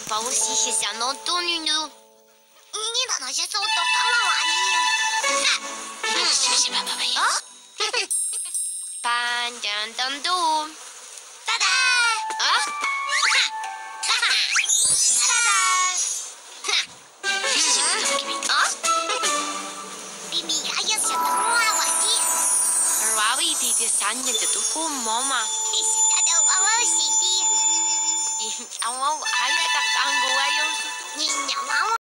把我洗洗下脑多女女。你的那些手都干了哇你！是吧，宝贝？啊！板凳凳嘟，哒哒啊！哈哈，哒哒，哈，是啊！比米呀也是多娃娃的，而娃娃一点点3年的都过毛嘛。你是他的娃娃是的，你家娃娃还来个干过啊？有时你家娃娃。